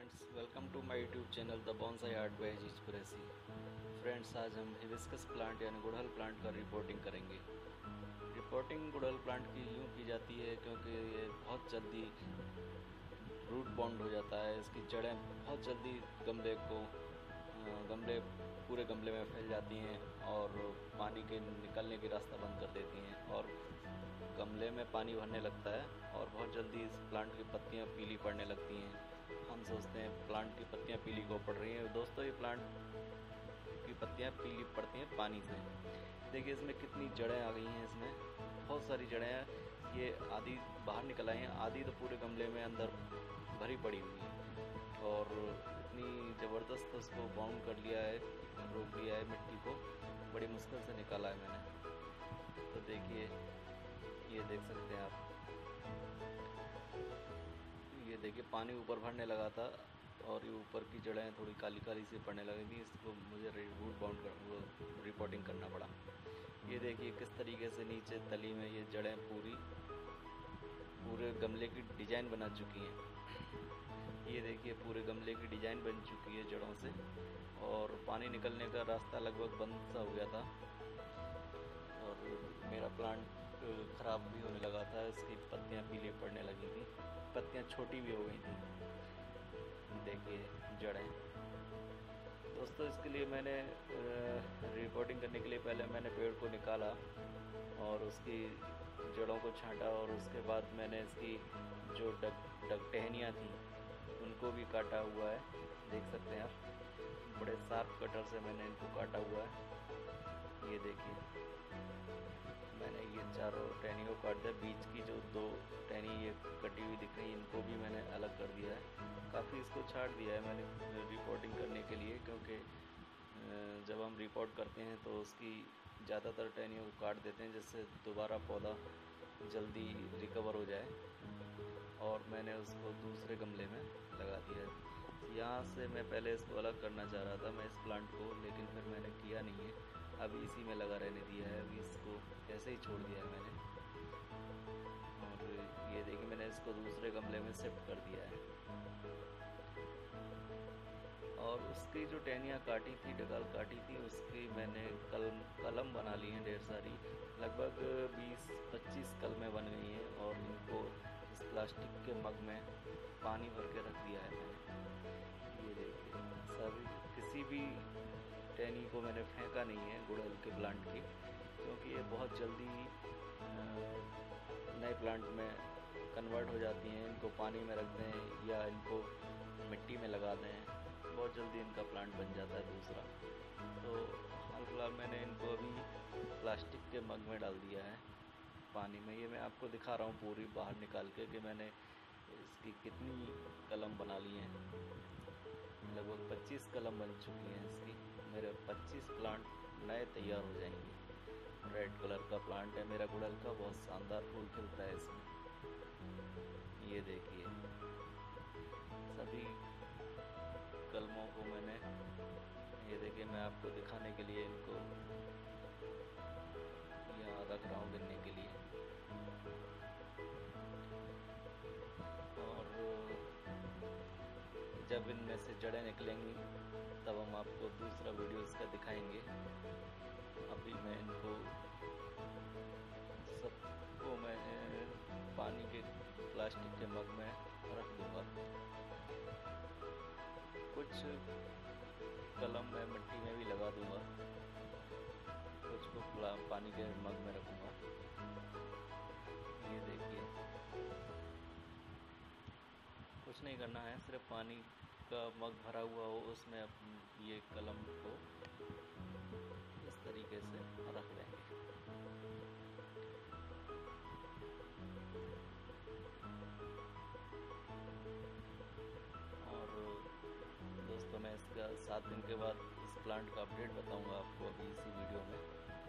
Friends, welcome to my YouTube channel the bonsai art by Aziz Qureshi. Friends, आज हम hibiscus plant यानी गुड़हल plant का रिपोर्टिंग करेंगे। रिपोर्टिंग गुड़हल प्लांट की यूँ की जाती है क्योंकि ये बहुत जल्दी रूट बाउंड हो जाता है। इसकी जड़ें बहुत जल्दी गमले पूरे गमले में फैल जाती हैं और पानी के निकलने की रास्ता बंद कर देती हैं और गमले में पानी भरने लगता है और बहुत जल्दी इस प्लांट की पत्तियां पीली पड़ने लगती हैं। हम सोचते हैं प्लांट की पत्तियां पीली क्यों पड़ रही हैं। दोस्तों, ये प्लांट की पत्तियां पीली पड़ती हैं पानी से। देखिए इसमें कितनी जड़ें आ गई हैं, इसमें बहुत सारी जड़ें हैं। ये आधी बाहर निकल आई हैं, आधी तो पूरे गमले में अंदर भरी पड़ी हुई है और इतनी ज़बरदस्त उसको बाउंड कर लिया है, रोक लिया है मिट्टी को। बड़ी मुश्किल से निकाला है मैंने। तो देखिए, ये देख सकते हैं आप, ये देखिए पानी ऊपर भरने लगा था और ये ऊपर की जड़ें थोड़ी काली काली सी पड़ने लगी थी। इसको मुझे रूट बाउंड कर रिपोर्टिंग करना पड़ा। ये देखिए किस तरीके से नीचे तली में ये जड़ें पूरे गमले की डिजाइन बना चुकी हैं। ये देखिए पूरे गमले की डिजाइन बन चुकी है जड़ों से और पानी निकलने का रास्ता लगभग बंद सा हो गया था और मेरा प्लांट ख़राब भी होने लगा था। इसकी पत्तियां पीली पड़ने लगी थी, पत्तियां छोटी भी हो गई थी। देखिए जड़ें। दोस्तों, इसके लिए मैंने रिपोर्टिंग करने के लिए पहले मैंने पेड़ को निकाला और उसकी जड़ों को छांटा और उसके बाद मैंने इसकी जो टहनियाँ थी उनको भी काटा हुआ है। देख सकते हैं आप, बड़े शार्प कटर से मैंने इनको काटा हुआ है। ये देखिए, मैंने ये चारों टहनियों को काट दिया। बीच की जो दो टहनी ये कटी हुई दिख रही है, इनको भी मैंने अलग कर दिया है। काफ़ी इसको छाट दिया है मैंने रिपोर्टिंग करने के लिए, क्योंकि जब हम रिपोर्ट करते हैं तो उसकी ज़्यादातर टहनियों को काट देते हैं जिससे दोबारा पौधा जल्दी रिकवर हो जाए। और मैंने उसको दूसरे गमले में लगा दिया है। यहाँ से मैं पहले इसको अलग करना चाह रहा था, मैं इस प्लांट को, लेकिन फिर मैंने किया नहीं है। अभी इसी में लगा रहने दिया है, अभी इसको ऐसे ही छोड़ दिया है मैंने। और ये देखिए मैंने इसको दूसरे गमले में शिफ्ट कर दिया है। और उसकी जो टहनियाँ काटी थी, डगाल काटी थी, उसकी मैंने कलम बना ली हैं ढेर सारी। लगभग 20-25 कलमें बन गई हैं और इनको इस प्लास्टिक के मग में पानी भर के रख दिया है मैंने। ये देखिए, सभी किसी भी टहनी को मैंने फेंका नहीं है गुड़हल के प्लांट की, क्योंकि ये बहुत जल्दी नए प्लांट में कन्वर्ट हो जाती हैं। इनको पानी में रख दें या इनको मिट्टी में लगा दें, बहुत जल्दी इनका प्लांट बन जाता है दूसरा। तो हाल फिलहाल मैंने इनको अभी प्लास्टिक के मग में डाल दिया है पानी में। ये मैं आपको दिखा रहा हूँ पूरी बाहर निकाल के कि मैंने इसकी कितनी कलम बना ली हैं। लगभग 25 कलम बन चुकी हैं इसकी। मेरे 25 प्लांट नए तैयार हो जाएंगे। रेड कलर का प्लांट है मेरा गुड़हल का, बहुत शानदार फूल खिलता है इसमें। ये देखिए, सभी कलमों को मैंने, ये देखिए मैं आपको दिखाने के लिए इनको यहाँ रख रहा हूँ गिनने के लिए। और जब इनमें से जड़ें निकलेंगी तब हम आपको दूसरा वीडियो इसका दिखाएंगे। अभी मैं इनको सबको मैं पानी के प्लास्टिक के मग में रख दूंगा। कुछ कलम मैं मिट्टी में भी लगा दूंगा, कुछ को पानी के मग में रखूंगा। ये देखिए, कुछ नहीं करना है, सिर्फ पानी का मग भरा हुआ हो उसमें ये कलम को इस तरीके से रख देंगे। और दोस्तों, मैं इसका 7 दिन के बाद इस प्लांट का अपडेट बताऊंगा आपको अभी इसी वीडियो में।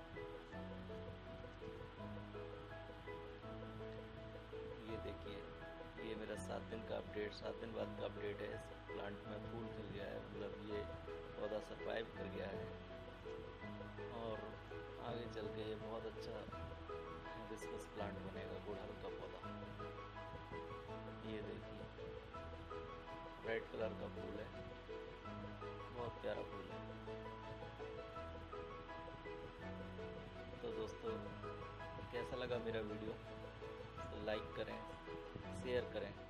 ये देखिए, ये मेरा 7 दिन का अपडेट, 7 दिन बाद का अपडेट है। इस प्लांट में फूल खिल गया है, मतलब ये पौधा सरवाइव कर गया है और आगे चल के ये बहुत अच्छा हिबिस्कस प्लांट बनेगा, गुड़हल का पौधा। ये देखिए, रेड कलर का फूल है, बहुत प्यारा फूल है। तो दोस्तों, कैसा लगा मेरा वीडियो? तो लाइक करें, शेयर करें